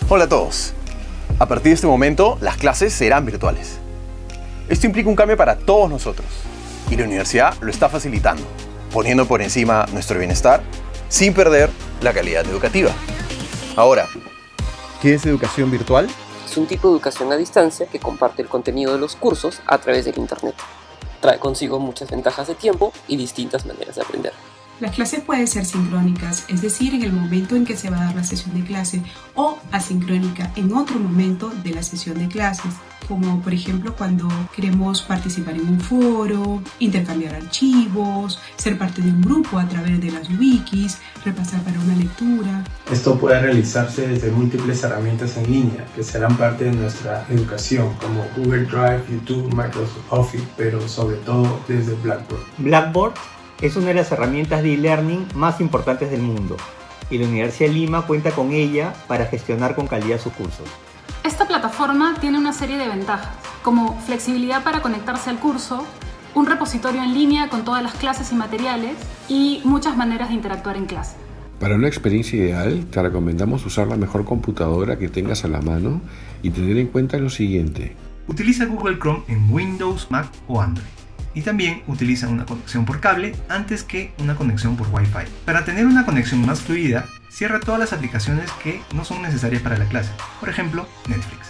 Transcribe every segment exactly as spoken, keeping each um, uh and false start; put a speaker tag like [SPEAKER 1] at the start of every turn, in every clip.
[SPEAKER 1] Hola a todos. A partir de este momento, las clases serán virtuales. Esto implica un cambio para todos nosotros y la universidad lo está facilitando, poniendo por encima nuestro bienestar sin perder la calidad educativa. Ahora, ¿qué es educación virtual?
[SPEAKER 2] Es un tipo de educación a distancia que comparte el contenido de los cursos a través del Internet. Trae consigo muchas ventajas de tiempo y distintas maneras de aprender.
[SPEAKER 3] Las clases pueden ser sincrónicas, es decir, en el momento en que se va a dar la sesión de clase, o asincrónica, en otro momento de la sesión de clases, como por ejemplo cuando queremos participar en un foro, intercambiar archivos, ser parte de un grupo a través de las wikis, repasar para una lectura.
[SPEAKER 4] Esto puede realizarse desde múltiples herramientas en línea que serán parte de nuestra educación, como Google Drive, YouTube, Microsoft Office, pero sobre todo desde Blackboard.
[SPEAKER 5] Blackboard es una de las herramientas de e-learning más importantes del mundo y la Universidad de Lima cuenta con ella para gestionar con calidad sus cursos.
[SPEAKER 6] Esta plataforma tiene una serie de ventajas, como flexibilidad para conectarse al curso, un repositorio en línea con todas las clases y materiales y muchas maneras de interactuar en clase.
[SPEAKER 7] Para una experiencia ideal, te recomendamos usar la mejor computadora que tengas a la mano y tener en cuenta lo siguiente.
[SPEAKER 8] Utiliza Google Chrome en Windows, Mac o Android. Y también utiliza una conexión por cable antes que una conexión por Wi-Fi. Para tener una conexión más fluida, cierra todas las aplicaciones que no son necesarias para la clase. Por ejemplo, Netflix.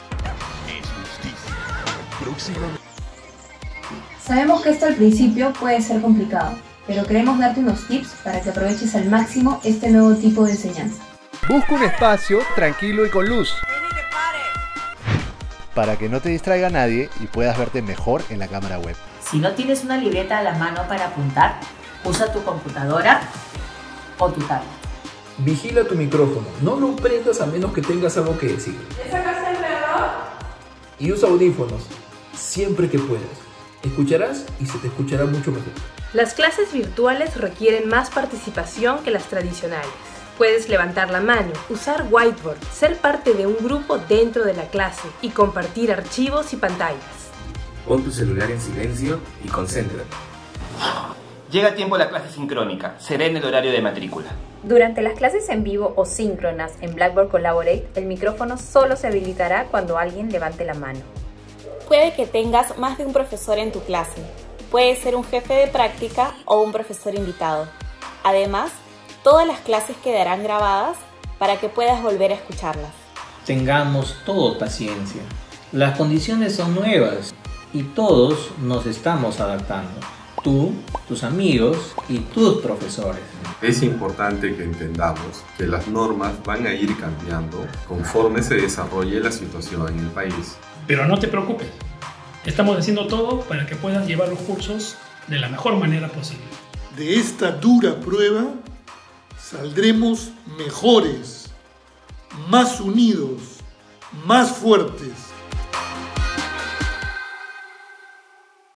[SPEAKER 9] Sabemos que esto al principio puede ser complicado, pero queremos darte unos tips para que aproveches al máximo este nuevo tipo de enseñanza.
[SPEAKER 10] Busca un espacio tranquilo y con luz, para que no te distraiga nadie y puedas verte mejor en la cámara web.
[SPEAKER 11] Si no tienes una libreta a la mano para apuntar, usa tu computadora o tu tablet.
[SPEAKER 12] Vigila tu micrófono, no lo prendas a menos que tengas algo que decir.
[SPEAKER 9] ¿Le sacaste el reloj?
[SPEAKER 12] Y usa audífonos, siempre que puedas. Escucharás y se te escuchará mucho mejor.
[SPEAKER 13] Las clases virtuales requieren más participación que las tradicionales. Puedes levantar la mano, usar whiteboard, ser parte de un grupo dentro de la clase y compartir archivos y pantallas.
[SPEAKER 14] Pon tu celular en silencio y concéntrate.
[SPEAKER 15] Llega a tiempo la clase sincrónica. Será en el horario de matrícula.
[SPEAKER 16] Durante las clases en vivo o síncronas en Blackboard Collaborate, el micrófono solo se habilitará cuando alguien levante la mano.
[SPEAKER 17] Puede que tengas más de un profesor en tu clase. Puede ser un jefe de práctica o un profesor invitado. Además, todas las clases quedarán grabadas para que puedas volver a escucharlas.
[SPEAKER 18] Tengamos todo paciencia. Las condiciones son nuevas y todos nos estamos adaptando. Tú, tus amigos y tus profesores.
[SPEAKER 19] Es importante que entendamos que las normas van a ir cambiando conforme se desarrolle la situación en el país.
[SPEAKER 20] Pero no te preocupes, estamos haciendo todo para que puedas llevar los cursos de la mejor manera posible.
[SPEAKER 2] De esta dura prueba saldremos mejores, más unidos, más fuertes.